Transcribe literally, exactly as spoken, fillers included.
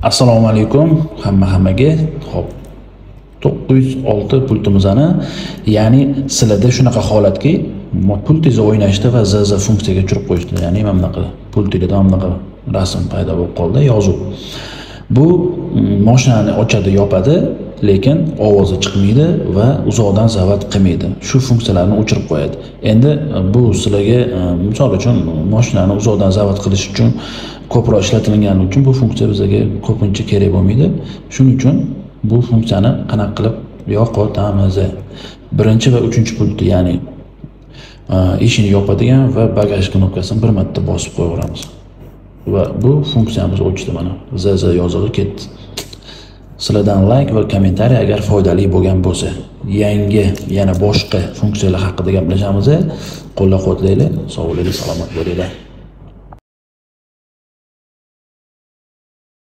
Assalomu alaykum hamma hammaga. Xo'p. to'qqiz yuz olti pultimizni, ya'ni sizlarda shunaqa holatki, pultingizni o'ynashda va Z Z funksiyaga tushirib qo'yishdi. Ya'ni mana bunaqa pultingizda mana bunaqa rasm paydo bo'lib qoldi, yozuv. Bu mashinani ochadi, yopadi, lekin ovozi chiqmaydi va uzoqdan zavat qilmaydi. Shu funksiyalarni o'chirib qo'yadi. Endi bu sizlarga misol uchun mashinani uzoqdan zavat qilish uchun ko'proq ishlatilgani uchun bu funksiya bizga ko'pincha kerak bo'lmaydi. Shuning uchun bu funksiyani qanaqa qilib yo'qotamiz? Birinchi va uchinchi pultni, ya'ni eshikni yopadigan va bagaj knopkasini bir marta bosib qo'yaveramiz. Va bu funksiyamiz o'chdi mana. Z Z yozig'i ketdi. Sizlardan like va kommentariy agar foydali bo'lgan bo'lsa, yangi yana boshqa funksiyalar haqida gaplashamiz. Qo'llab-quvvatlaylik, sog' bo'linglar, salomat bo'linglar.